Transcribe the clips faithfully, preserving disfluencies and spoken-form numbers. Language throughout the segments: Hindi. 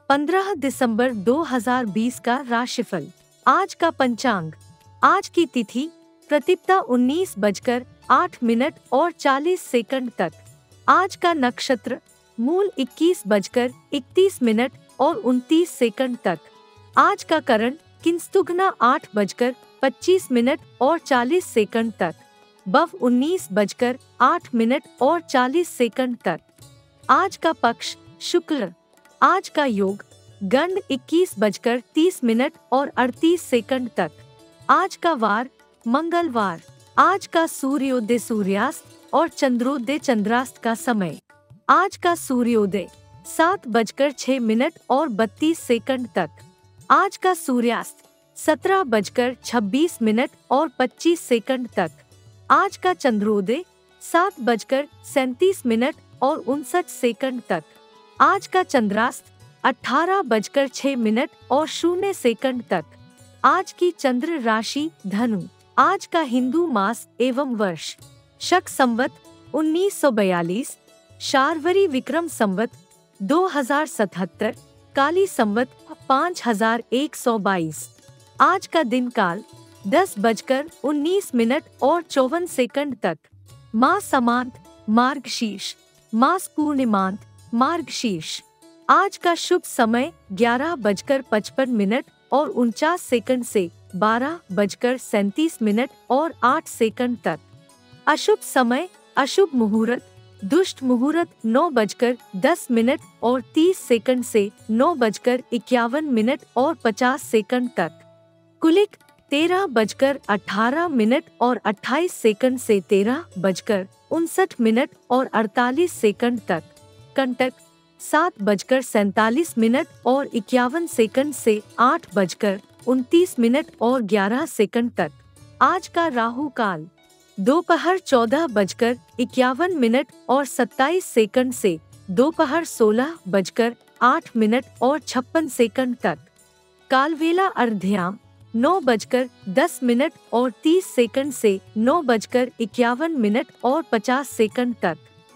पंद्रह दिसंबर दो हज़ार बीस का राशिफल। आज का पंचांग। आज की तिथि प्रतिपदा उन्नीस बजकर आठ मिनट और चालीस सेकंड तक। आज का नक्षत्र मूल इक्कीस बजकर इकतीस मिनट और उनतीस सेकंड तक। आज का करण किंस्तुघ्ना आठ बजकर पच्चीस मिनट और चालीस सेकंड तक। बव उन्नीस बजकर आठ मिनट और चालीस सेकंड तक। आज का पक्ष शुक्ल। आज का योग गंड इक्कीस बजकर तीस मिनट और अड़तीस सेकंड तक। आज का वार मंगलवार। आज का सूर्योदय सूर्यास्त और चंद्रोदय चंद्रास्त का समय। आज का सूर्योदय सात बजकर छह मिनट और बत्तीस सेकंड तक। आज का सूर्यास्त सत्रह बजकर छब्बीस मिनट और पच्चीस सेकंड तक। आज का चंद्रोदय सात बजकर सैंतीस मिनट और उनसठ सेकंड तक। आज का चंद्रास्त अठारह बजकर छह मिनट और शून्य सेकंड तक। आज की चंद्र राशि धनु। आज का हिंदू मास एवं वर्ष शक संवत उन्नीस सौ बयालीस, शार्वरी विक्रम संवत दो हजार सतहत्तर, काली संवत पाँच हजार एक सौ बाईस। आज का दिन काल दस बजकर उन्नीस मिनट और चौवन सेकंड तक। मास समांत मार्गशीर्ष, मास पूर्णिमांत मार्गशीर्ष। आज का शुभ समय ग्यारह बजकर पचपन मिनट और उनचास सेकंड से बारह बजकर सैंतीस मिनट और आठ सेकंड तक। अशुभ समय अशुभ मुहूर्त दुष्ट मुहूर्त नौ बजकर दस मिनट और तीस सेकंड से नौ बजकर इक्यावन मिनट और पचास सेकंड तक। कुलिक तेरह बजकर अठारह मिनट और अट्ठाईस सेकंड से तेरह बजकर उनसठ मिनट और अड़तालीस सेकंड तक। कंटक सात बजकर सैंतालीस मिनट और इक्यावन सेकंड से आठ बजकर उनतीस मिनट और ग्यारह सेकंड तक। आज का राहु काल दोपहर चौदह बजकर इक्यावन मिनट और सत्ताईस सेकंड से दोपहर सोलह बजकर आठ मिनट और छप्पन सेकंड तक। कालवेला अर्ध्याम नौ बजकर दस मिनट और तीस सेकंड से नौ बजकर इक्यावन मिनट और पचास सेकंड तक।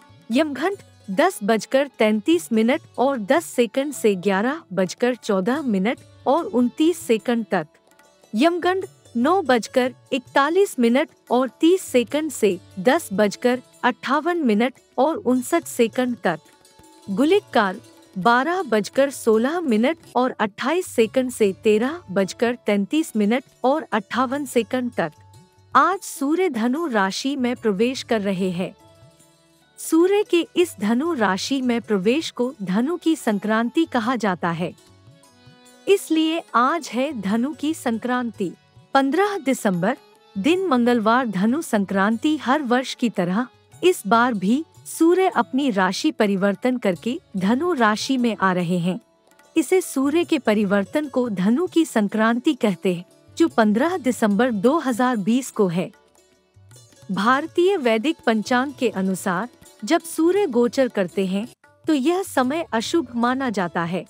यमघंट दस बजकर तैंतीस मिनट और दस सेकंड से ग्यारह बजकर चौदह मिनट और उनतीस सेकंड तक। यमगंड नौ बजकर इकतालीस मिनट और तीस सेकंड से दस बजकर अट्ठावन मिनट और उनसठ सेकंड तक। गुलिक काल बारह बजकर सोलह मिनट और अट्ठाईस सेकंड से तेरह बजकर तैंतीस मिनट और अट्ठावन सेकंड तक। आज सूर्य धनु राशि में प्रवेश कर रहे हैं। सूर्य के इस धनु राशि में प्रवेश को धनु की संक्रांति कहा जाता है, इसलिए आज है धनु की संक्रांति। पंद्रह दिसंबर दिन मंगलवार धनु संक्रांति। हर वर्ष की तरह इस बार भी सूर्य अपनी राशि परिवर्तन करके धनु राशि में आ रहे हैं। इसे सूर्य के परिवर्तन को धनु की संक्रांति कहते हैं, जो पंद्रह दिसंबर दो हज़ार बीस को है। भारतीय वैदिक पंचांग के अनुसार जब सूर्य गोचर करते हैं तो यह समय अशुभ माना जाता है।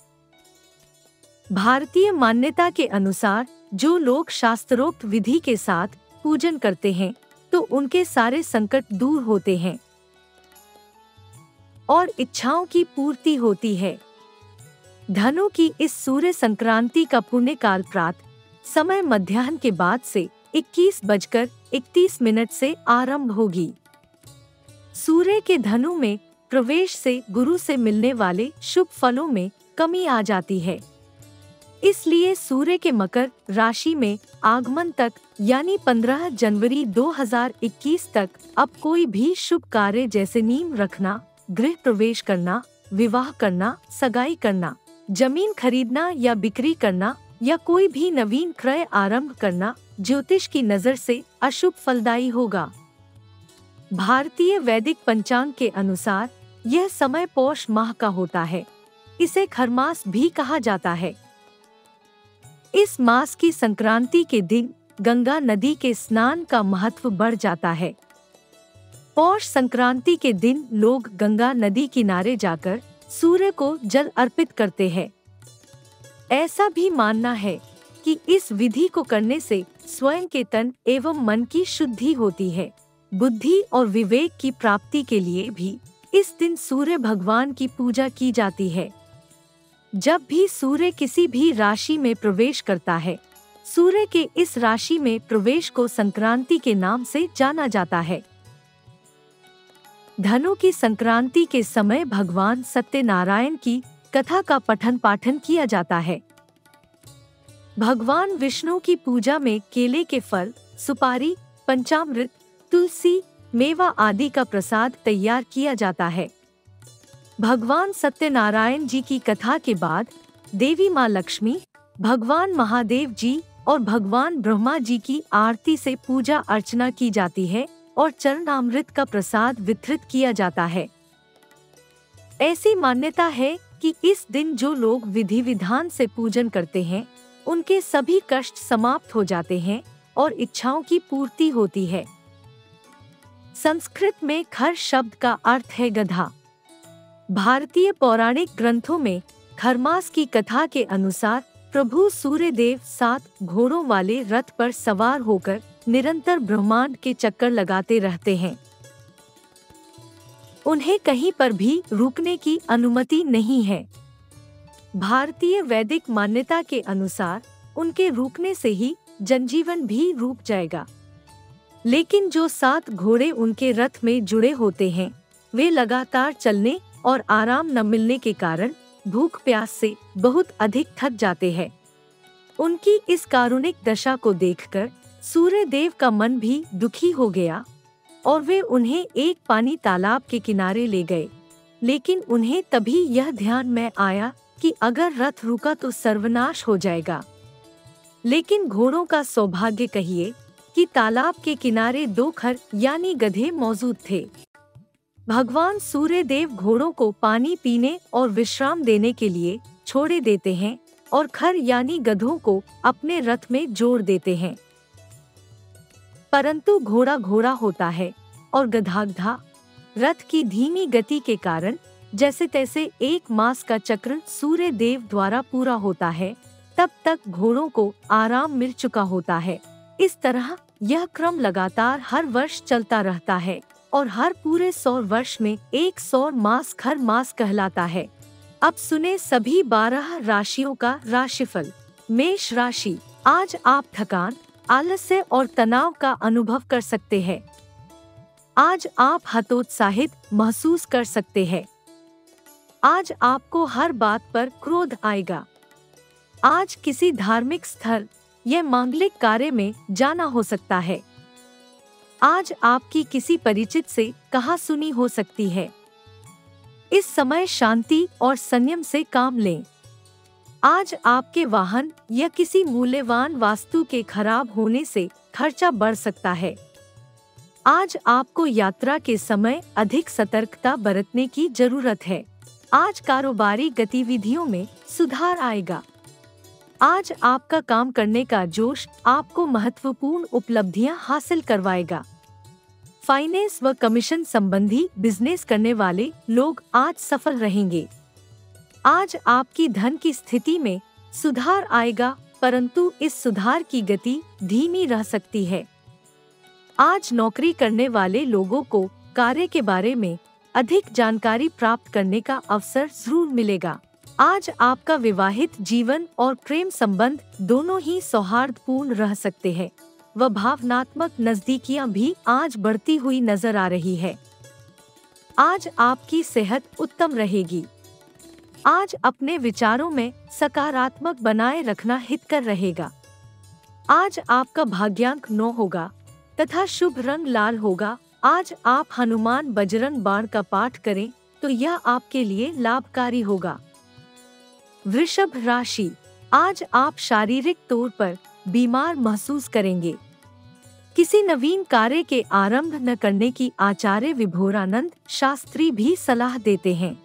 भारतीय मान्यता के अनुसार जो लोग शास्त्रोक्त विधि के साथ पूजन करते हैं तो उनके सारे संकट दूर होते हैं और इच्छाओं की पूर्ति होती है। धनु की इस सूर्य संक्रांति का पुण्य काल प्रातः समय मध्याह्न के बाद से इक्कीस बजकर इकतीस मिनट से आरंभ होगी। सूर्य के धनु में प्रवेश से गुरु से मिलने वाले शुभ फलों में कमी आ जाती है, इसलिए सूर्य के मकर राशि में आगमन तक यानी पंद्रह जनवरी दो हज़ार इक्कीस तक अब कोई भी शुभ कार्य जैसे नींव रखना, गृह प्रवेश करना, विवाह करना, सगाई करना, जमीन खरीदना या बिक्री करना या कोई भी नवीन क्रय आरंभ करना ज्योतिष की नजर से अशुभ फलदायी होगा। भारतीय वैदिक पंचांग के अनुसार यह समय पौष माह का होता है। इसे खरमास भी कहा जाता है। इस मास की संक्रांति के दिन गंगा नदी के स्नान का महत्व बढ़ जाता है। पौष संक्रांति के दिन लोग गंगा नदी किनारे जाकर सूर्य को जल अर्पित करते हैं। ऐसा भी मानना है कि इस विधि को करने से स्वयं के तन एवं मन की शुद्धि होती है। बुद्धि और विवेक की प्राप्ति के लिए भी इस दिन सूर्य भगवान की पूजा की जाती है। जब भी सूर्य किसी भी राशि में प्रवेश करता है, सूर्य के इस राशि में प्रवेश को संक्रांति के नाम से जाना जाता है। धनु की संक्रांति के समय भगवान सत्यनारायण की कथा का पठन पाठन किया जाता है। भगवान विष्णु की पूजा में केले के फल, सुपारी, पंचामृत, तुलसी, मेवा आदि का प्रसाद तैयार किया जाता है। भगवान सत्यनारायण जी की कथा के बाद देवी माँ लक्ष्मी, भगवान महादेव जी और भगवान ब्रह्मा जी की आरती से पूजा अर्चना की जाती है और चरणामृत का प्रसाद वितरित किया जाता है। ऐसी मान्यता है कि इस दिन जो लोग विधि विधान से पूजन करते हैं, उनके सभी कष्ट समाप्त हो जाते हैं और इच्छाओं की पूर्ति होती है। संस्कृत में खर शब्द का अर्थ है गधा। भारतीय पौराणिक ग्रंथों में खरमास की कथा के अनुसार प्रभु सूर्यदेव सात घोड़ों वाले रथ पर सवार होकर निरंतर ब्रह्मांड के चक्कर लगाते रहते हैं। उन्हें कहीं पर भी रुकने की अनुमति नहीं है। भारतीय वैदिक मान्यता के अनुसार उनके रुकने से ही जनजीवन भी रुक जाएगा। लेकिन जो सात घोड़े उनके रथ में जुड़े होते हैं, वे लगातार चलने और आराम न मिलने के कारण भूख प्यास से बहुत अधिक थक जाते हैं। उनकी इस कारुणिक दशा को देखकर सूर्यदेव का मन भी दुखी हो गया और वे उन्हें एक पानी तालाब के किनारे ले गए। लेकिन उन्हें तभी यह ध्यान में आया कि अगर रथ रुका तो सर्वनाश हो जाएगा। लेकिन घोड़ों का सौभाग्य कहिए कि तालाब के किनारे दो खर यानी गधे मौजूद थे। भगवान सूर्यदेव घोड़ों को पानी पीने और विश्राम देने के लिए छोड़े देते हैं और खर यानी गधों को अपने रथ में जोड़ देते हैं। परंतु घोड़ा घोड़ा होता है और गधा गधा। रथ की धीमी गति के कारण जैसे तैसे एक मास का चक्र सूर्य देव द्वारा पूरा होता है, तब तक घोड़ों को आराम मिल चुका होता है। इस तरह यह क्रम लगातार हर वर्ष चलता रहता है और हर पूरे सौर वर्ष में एक सौर मास खर मास कहलाता है। अब सुने सभी बारह राशियों का राशिफल। मेष राशि, आज आप थकान, आलस्य और तनाव का अनुभव कर सकते हैं। आज आप हतोत्साहित महसूस कर सकते हैं। आज आपको हर बात पर क्रोध आएगा। आज किसी धार्मिक स्थल या मांगलिक कार्य में जाना हो सकता है। आज आपकी किसी परिचित से कहा सुनी हो सकती है। इस समय शांति और संयम से काम लें। आज आपके वाहन या किसी मूल्यवान वास्तु के खराब होने से खर्चा बढ़ सकता है। आज आपको यात्रा के समय अधिक सतर्कता बरतने की जरूरत है। आज कारोबारी गतिविधियों में सुधार आएगा। आज आपका काम करने का जोश आपको महत्वपूर्ण उपलब्धियां हासिल करवाएगा। फाइनेंस व कमीशन संबंधी बिजनेस करने वाले लोग आज सफल रहेंगे। आज आपकी धन की स्थिति में सुधार आएगा, परंतु इस सुधार की गति धीमी रह सकती है। आज नौकरी करने वाले लोगों को कार्य के बारे में अधिक जानकारी प्राप्त करने का अवसर जरूर मिलेगा। आज आपका विवाहित जीवन और प्रेम संबंध दोनों ही सौहार्दपूर्ण रह सकते हैं व भावनात्मक नजदीकियां भी आज बढ़ती हुई नजर आ रही है। आज आपकी सेहत उत्तम रहेगी। आज अपने विचारों में सकारात्मक बनाए रखना हितकर रहेगा। आज आपका भाग्यांक नौ होगा तथा शुभ रंग लाल होगा। आज आप हनुमान बजरंग बाण का पाठ करें तो यह आपके लिए लाभकारी होगा। वृषभ राशि, आज आप शारीरिक तौर पर बीमार महसूस करेंगे। किसी नवीन कार्य के आरंभ न करने की आचार्य विभोरानंद शास्त्री भी सलाह देते हैं।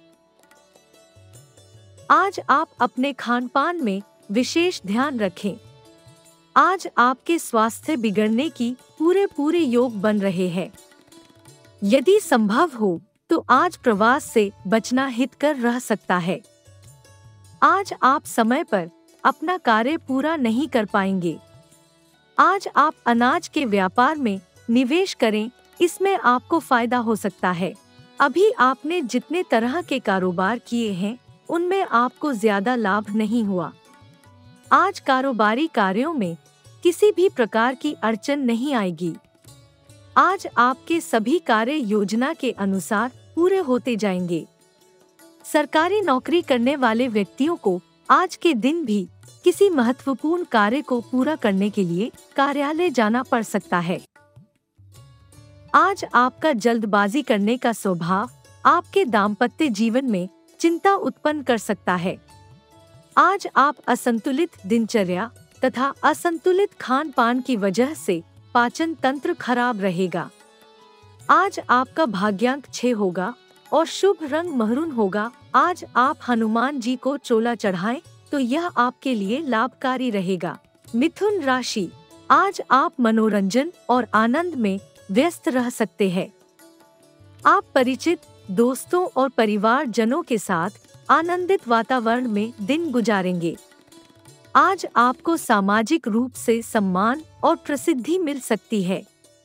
आज आप अपने खान पान में विशेष ध्यान रखें। आज आपके स्वास्थ्य बिगड़ने की पूरे पूरे योग बन रहे हैं। यदि संभव हो तो आज प्रवास से बचना हितकर रह सकता है। आज आप समय पर अपना कार्य पूरा नहीं कर पाएंगे। आज आप अनाज के व्यापार में निवेश करें, इसमें आपको फायदा हो सकता है। अभी आपने जितने तरह के कारोबार किए हैं उनमें आपको ज्यादा लाभ नहीं हुआ। आज कारोबारी कार्यों में किसी भी प्रकार की अड़चन नहीं आएगी। आज आपके सभी कार्य योजना के अनुसार पूरे होते जाएंगे। सरकारी नौकरी करने वाले व्यक्तियों को आज के दिन भी किसी महत्वपूर्ण कार्य को पूरा करने के लिए कार्यालय जाना पड़ सकता है। आज आपका जल्दबाजी करने का स्वभाव आपके दाम्पत्य जीवन में चिंता उत्पन्न कर सकता है। आज आप असंतुलित दिनचर्या तथा असंतुलित खान पान की वजह से पाचन तंत्र खराब रहेगा। आज आपका भाग्यांक छह होगा और शुभ रंग महरून होगा। आज आप हनुमान जी को चोला चढ़ाएं तो यह आपके लिए लाभकारी रहेगा। मिथुन राशि, आज आप मनोरंजन और आनंद में व्यस्त रह सकते हैं। आप परिचित दोस्तों और परिवार जनों के साथ आनंदित वातावरण में दिन गुजारेंगे। आज आपको सामाजिक रूप से सम्मान और प्रसिद्धि मिल सकती है।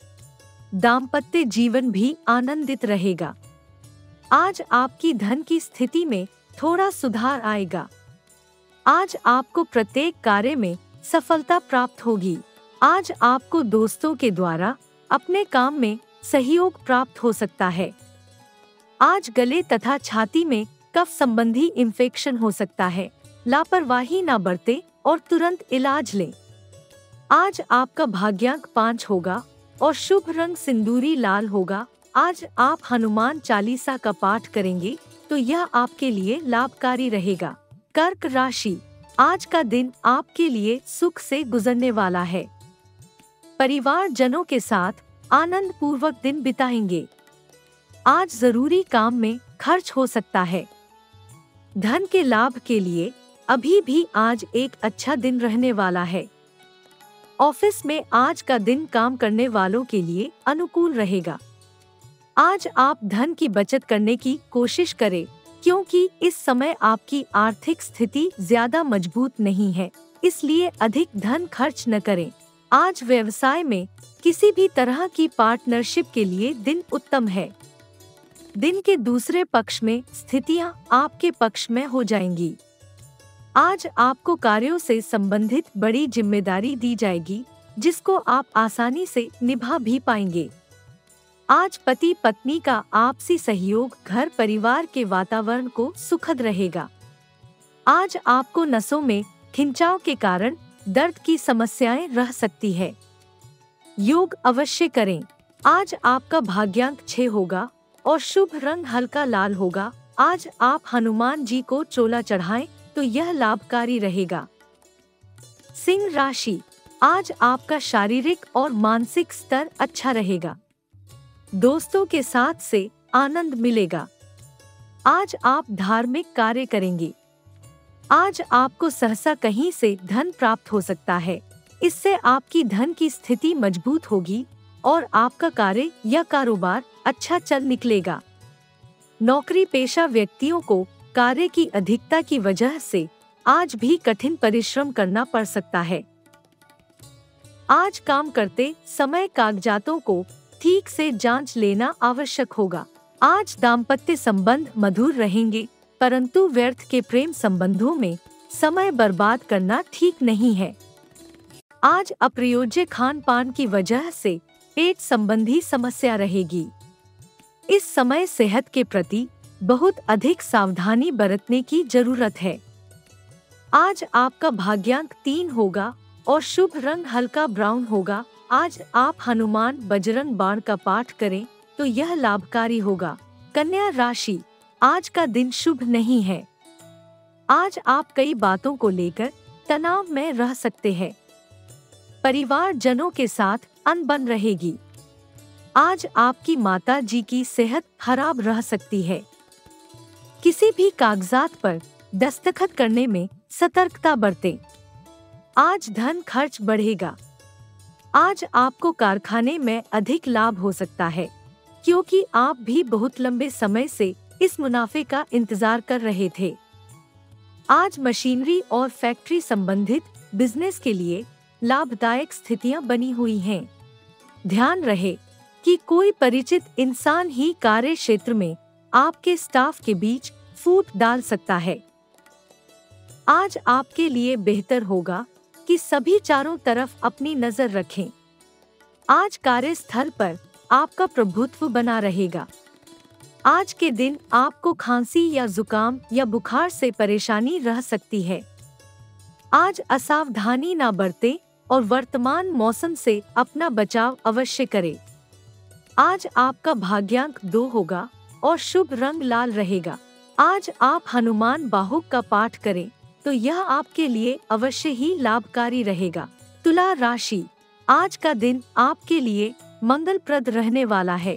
दाम्पत्य जीवन भी आनंदित रहेगा। आज आपकी धन की स्थिति में थोड़ा सुधार आएगा। आज आपको प्रत्येक कार्य में सफलता प्राप्त होगी। आज आपको दोस्तों के द्वारा अपने काम में सहयोग प्राप्त हो सकता है। आज गले तथा छाती में कफ संबंधी इन्फेक्शन हो सकता है। लापरवाही न बरतें और तुरंत इलाज लें। आज आपका भाग्यांक पाँच होगा और शुभ रंग सिंदूरी लाल होगा। आज आप हनुमान चालीसा का पाठ करेंगे तो यह आपके लिए लाभकारी रहेगा। कर्क राशि, आज का दिन आपके लिए सुख से गुजरने वाला है। परिवार जनों के साथ आनंद पूर्वक दिन बिताएंगे। आज जरूरी काम में खर्च हो सकता है। धन के लाभ के लिए अभी भी आज एक अच्छा दिन रहने वाला है। ऑफिस में आज का दिन काम करने वालों के लिए अनुकूल रहेगा। आज आप धन की बचत करने की कोशिश करें क्योंकि इस समय आपकी आर्थिक स्थिति ज्यादा मजबूत नहीं है, इसलिए अधिक धन खर्च न करें। आज व्यवसाय में किसी भी तरह की पार्टनरशिप के लिए दिन उत्तम है। दिन के दूसरे पक्ष में स्थितियां आपके पक्ष में हो जाएंगी। आज आपको कार्यों से संबंधित बड़ी जिम्मेदारी दी जाएगी जिसको आप आसानी से निभा भी पाएंगे। आज पति पत्नी का आपसी सहयोग घर परिवार के वातावरण को सुखद रहेगा। आज आपको नसों में खिंचाव के कारण दर्द की समस्याएं रह सकती है। योग अवश्य करें। आज आपका भाग्यांक छह होगा और शुभ रंग हल्का लाल होगा। आज आप हनुमान जी को चोला चढ़ाएं तो यह लाभकारी रहेगा। सिंह राशि, आज आपका शारीरिक और मानसिक स्तर अच्छा रहेगा। दोस्तों के साथ से आनंद मिलेगा। आज आप धार्मिक कार्य करेंगे। आज आपको सहसा कहीं से धन प्राप्त हो सकता है। इससे आपकी धन की स्थिति मजबूत होगी और आपका कार्य या कारोबार अच्छा चल निकलेगा। नौकरी पेशा व्यक्तियों को कार्य की अधिकता की वजह से आज भी कठिन परिश्रम करना पड़ सकता है। आज काम करते समय कागजातों को ठीक से जांच लेना आवश्यक होगा। आज दाम्पत्य संबंध मधुर रहेंगे, परंतु व्यर्थ के प्रेम संबंधों में समय बर्बाद करना ठीक नहीं है। आज अप्रयोज्य खान पान की वजह से पेट संबंधी समस्या रहेगी। इस समय सेहत के प्रति बहुत अधिक सावधानी बरतने की जरूरत है। आज आपका भाग्यांक तीन होगा और शुभ रंग हल्का ब्राउन होगा। आज आप हनुमान बजरंग बाण का पाठ करें तो यह लाभकारी होगा। कन्या राशि, आज का दिन शुभ नहीं है। आज आप कई बातों को लेकर तनाव में रह सकते हैं। परिवार जनों के साथ अनबन रहेगी। आज आपकी माता जी की सेहत खराब रह सकती है। किसी भी कागजात पर दस्तखत करने में सतर्कता बरतें। आज धन खर्च बढ़ेगा। आज आपको कारखाने में अधिक लाभ हो सकता है क्योंकि आप भी बहुत लंबे समय से इस मुनाफे का इंतजार कर रहे थे। आज मशीनरी और फैक्ट्री संबंधित बिजनेस के लिए लाभदायक स्थितियां बनी हुई हैं। ध्यान रहे कि कोई परिचित इंसान ही कार्य क्षेत्र में आपके स्टाफ के बीच फूट डाल सकता है। आज आपके लिए बेहतर होगा कि सभी चारों तरफ अपनी नजर रखें। आज कार्यस्थल पर आपका प्रभुत्व बना रहेगा। आज के दिन आपको खांसी या जुकाम या बुखार से परेशानी रह सकती है। आज असावधानी ना बरतें और वर्तमान मौसम से अपना बचाव अवश्य करें। आज आपका भाग्यांक दो होगा और शुभ रंग लाल रहेगा। आज आप हनुमान बाहुक का पाठ करें तो यह आपके लिए अवश्य ही लाभकारी रहेगा। तुला राशि, आज का दिन आपके लिए मंगलप्रद रहने वाला है।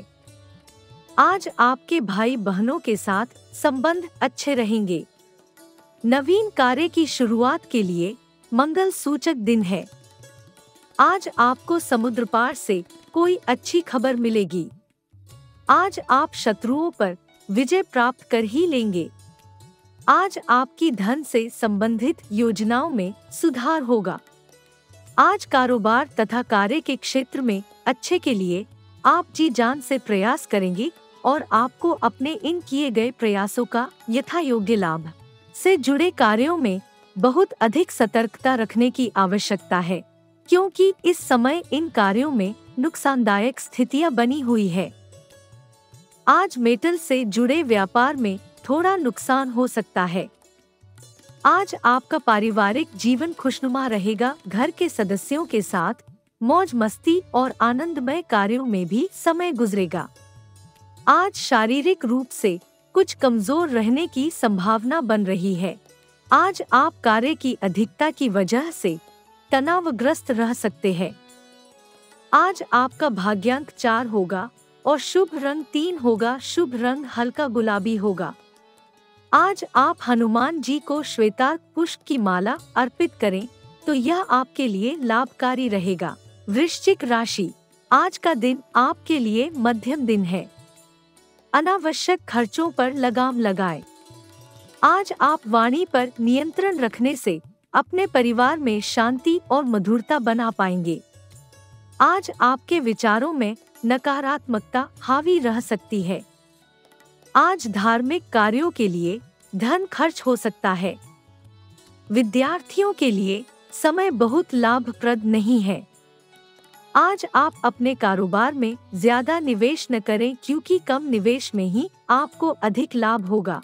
आज आपके भाई बहनों के साथ संबंध अच्छे रहेंगे। नवीन कार्य की शुरुआत के लिए मंगल सूचक दिन है। आज आपको समुद्र पार से कोई अच्छी खबर मिलेगी। आज आप शत्रुओं पर विजय प्राप्त कर ही लेंगे। आज आपकी धन से संबंधित योजनाओं में सुधार होगा। आज कारोबार तथा कार्य के क्षेत्र में अच्छे के लिए आप जी जान से प्रयास करेंगे और आपको अपने इन किए गए प्रयासों का यथा योग्य लाभ से जुड़े कार्यों में बहुत अधिक सतर्कता रखने की आवश्यकता है, क्योंकि इस समय इन कार्यों में नुकसानदायक स्थितियां बनी हुई है। आज मेटल से जुड़े व्यापार में थोड़ा नुकसान हो सकता है। आज आपका पारिवारिक जीवन खुशनुमा रहेगा। घर के सदस्यों के साथ मौज मस्ती और आनंदमय कार्यों में भी समय गुजरेगा। आज शारीरिक रूप से कुछ कमजोर रहने की संभावना बन रही है। आज आप कार्य की अधिकता की वजह से तनावग्रस्त रह सकते हैं। आज आपका भाग्यांक चार होगा और शुभ रंग तीन होगा। शुभ रंग हल्का गुलाबी होगा। आज आप हनुमान जी को श्वेतार्क पुष्प की माला अर्पित करें तो यह आपके लिए लाभकारी रहेगा। वृश्चिक राशि, आज का दिन आपके लिए मध्यम दिन है। अनावश्यक खर्चों पर लगाम लगाएं। आज आप वाणी पर नियंत्रण रखने से अपने परिवार में शांति और मधुरता बना पाएंगे। आज आपके विचारों में नकारात्मकता हावी रह सकती है। आज धार्मिक कार्यों के लिए धन खर्च हो सकता है। विद्यार्थियों के लिए समय बहुत लाभप्रद नहीं है। आज आप अपने कारोबार में ज्यादा निवेश न करें, क्योंकि कम निवेश में ही आपको अधिक लाभ होगा।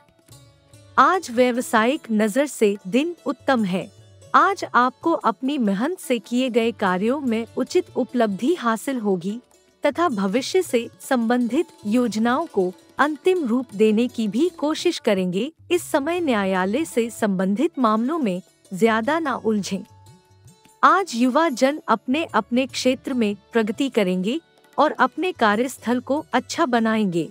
आज व्यावसायिक नजर से दिन उत्तम है। आज आपको अपनी मेहनत से किए गए कार्यों में उचित उपलब्धि हासिल होगी तथा भविष्य से संबंधित योजनाओं को अंतिम रूप देने की भी कोशिश करेंगे। इस समय न्यायालय से संबंधित मामलों में ज्यादा ना उलझें। आज युवा जन अपने अपने क्षेत्र में प्रगति करेंगे और अपने कार्यस्थल को अच्छा बनाएंगे।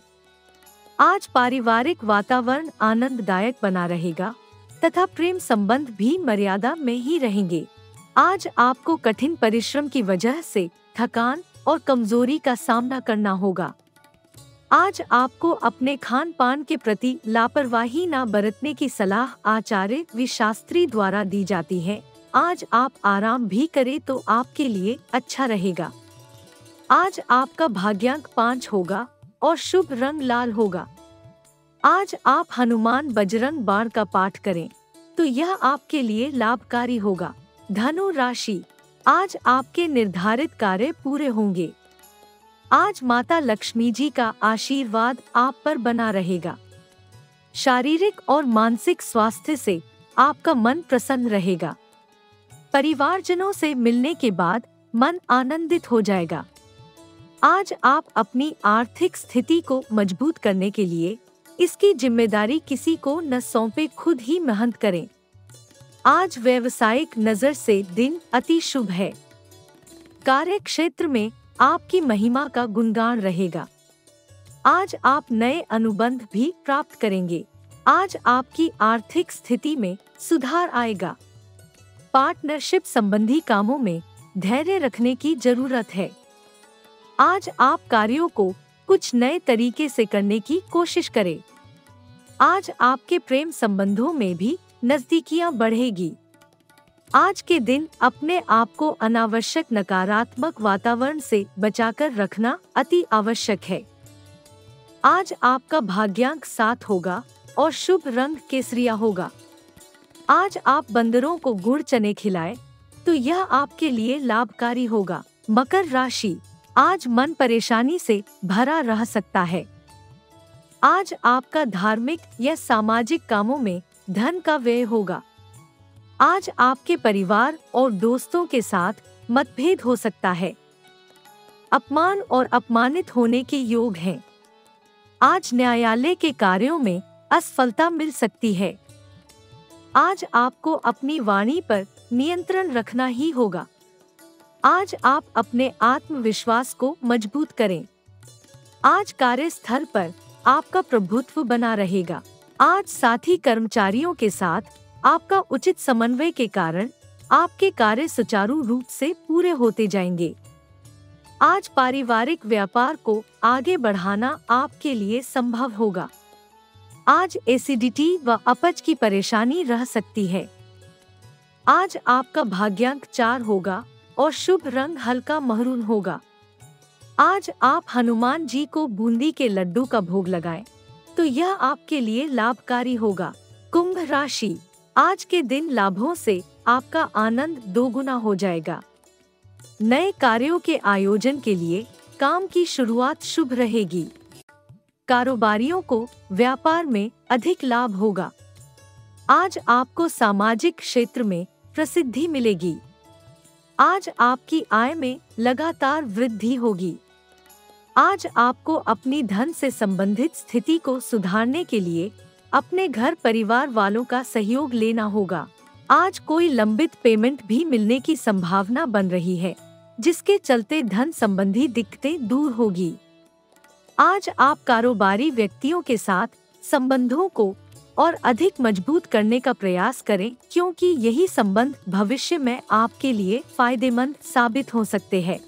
आज पारिवारिक वातावरण आनंददायक बना रहेगा तथा प्रेम संबंध भी मर्यादा में ही रहेंगे। आज आपको कठिन परिश्रम की वजह से थकान और कमजोरी का सामना करना होगा। आज आपको अपने खान पान के प्रति लापरवाही न बरतने की सलाह आचार्य व शास्त्री द्वारा दी जाती है। आज आप आराम भी करें तो आपके लिए अच्छा रहेगा। आज आपका भाग्यांक पाँच होगा और शुभ रंग लाल होगा। आज आप हनुमान बजरंग बाण का पाठ करें तो यह आपके लिए लाभकारी होगा। धनु राशि, आज आपके निर्धारित कार्य पूरे होंगे। आज माता लक्ष्मी जी का आशीर्वाद आप पर बना रहेगा। शारीरिक और मानसिक स्वास्थ्य से आपका मन प्रसन्न रहेगा। परिवारजनों से मिलने के बाद मन आनंदित हो जाएगा। आज आप अपनी आर्थिक स्थिति को मजबूत करने के लिए इसकी जिम्मेदारी किसी को न सौंपे, खुद ही मेहनत करें। आज व्यावसायिक नजर से दिन अति शुभ है। कार्य क्षेत्र में आपकी महिमा का गुणगान रहेगा। आज आप नए अनुबंध भी प्राप्त करेंगे। आज आपकी आर्थिक स्थिति में सुधार आएगा। पार्टनरशिप संबंधी कामों में धैर्य रखने की जरूरत है। आज आप कार्यों को कुछ नए तरीके से करने की कोशिश करें। आज आपके प्रेम संबंधों में भी नजदीकियां बढ़ेगी। आज के दिन अपने आप को अनावश्यक नकारात्मक वातावरण से बचाकर रखना अति आवश्यक है। आज आपका भाग्यांक सात होगा और शुभ रंग केसरिया होगा। आज आप बंदरों को गुड़ चने खिलाएं तो यह आपके लिए लाभकारी होगा। मकर राशि, आज मन परेशानी से भरा रह सकता है। आज आपका धार्मिक या सामाजिक कामों में धन का व्यय होगा। आज आपके परिवार और दोस्तों के साथ मतभेद हो सकता है। अपमान और अपमानित होने के योग हैं। आज न्यायालय के कार्यों में असफलता मिल सकती है। आज आपको अपनी वाणी पर नियंत्रण रखना ही होगा। आज आप अपने आत्मविश्वास को मजबूत करें। आज कार्यस्थल पर आपका प्रभुत्व बना रहेगा। आज साथी कर्मचारियों के साथ आपका उचित समन्वय के कारण आपके कार्य सुचारू रूप से पूरे होते जाएंगे। आज पारिवारिक व्यापार को आगे बढ़ाना आपके लिए संभव होगा। आज एसिडिटी व अपच की परेशानी रह सकती है। आज आपका भाग्यांक चार होगा और शुभ रंग हल्का महरून होगा। आज आप हनुमान जी को बूंदी के लड्डू का भोग लगाएं तो यह आपके लिए लाभकारी होगा। कुंभ राशि, आज के दिन लाभों से आपका आनंद दोगुना हो जाएगा। नए कार्यों के आयोजन के लिए काम की शुरुआत शुभ रहेगी। कारोबारियों को व्यापार में अधिक लाभ होगा। आज आपको सामाजिक क्षेत्र में प्रसिद्धि मिलेगी। आज आपकी आय में लगातार वृद्धि होगी। आज आपको अपनी धन से संबंधित स्थिति को सुधारने के लिए अपने घर परिवार वालों का सहयोग लेना होगा। आज कोई लंबित पेमेंट भी मिलने की संभावना बन रही है, जिसके चलते धन संबंधी दिक्कतें दूर होगी। आज आप कारोबारी व्यक्तियों के साथ संबंधों को और अधिक मजबूत करने का प्रयास करें, क्योंकि यही संबंध भविष्य में आपके लिए फायदेमंद साबित हो सकते हैं।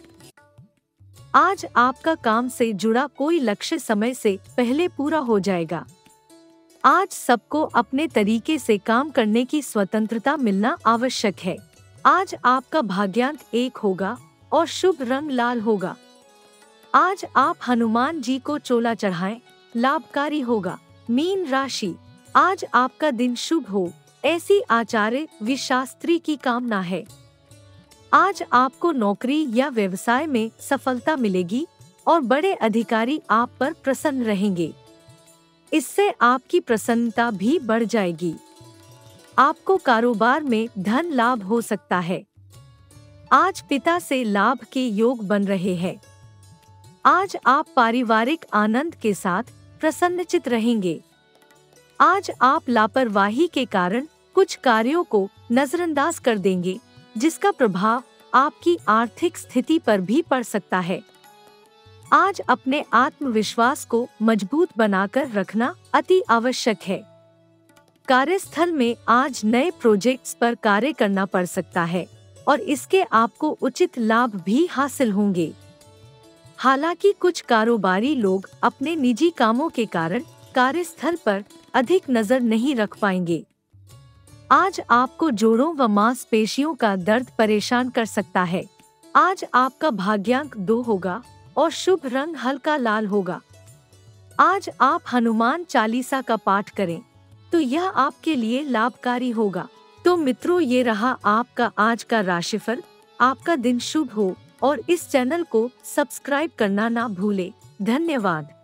आज आपका काम से जुड़ा कोई लक्ष्य समय से पहले पूरा हो जाएगा। आज सबको अपने तरीके से काम करने की स्वतंत्रता मिलना आवश्यक है। आज आपका भाग्यांक एक होगा और शुभ रंग लाल होगा। आज आप हनुमान जी को चोला चढ़ाएं, लाभकारी होगा। मीन राशि, आज आपका दिन शुभ हो, ऐसी आचार्य विशास्त्री की कामना है। आज आपको नौकरी या व्यवसाय में सफलता मिलेगी और बड़े अधिकारी आप पर प्रसन्न रहेंगे। इससे आपकी प्रसन्नता भी बढ़ जाएगी। आपको कारोबार में धन लाभ हो सकता है। आज पिता से लाभ के योग बन रहे हैं। आज आप पारिवारिक आनंद के साथ प्रसन्नचित रहेंगे। आज आप लापरवाही के कारण कुछ कार्यों को नजरअंदाज कर देंगे, जिसका प्रभाव आपकी आर्थिक स्थिति पर भी पड़ सकता है। आज अपने आत्मविश्वास को मजबूत बनाकर रखना अति आवश्यक है। कार्यस्थल में आज नए प्रोजेक्ट्स पर कार्य करना पड़ सकता है और इसके आपको उचित लाभ भी हासिल होंगे। हालांकि कुछ कारोबारी लोग अपने निजी कामों के कारण कार्यस्थल पर अधिक नजर नहीं रख पाएंगे। आज आपको जोड़ों व मांसपेशियों का दर्द परेशान कर सकता है। आज आपका भाग्यांक दो होगा और शुभ रंग हल्का लाल होगा। आज आप हनुमान चालीसा का पाठ करें तो यह आपके लिए लाभकारी होगा। तो मित्रों, ये रहा आपका आज का राशिफल। आपका दिन शुभ हो और इस चैनल को सब्सक्राइब करना ना भूले। धन्यवाद।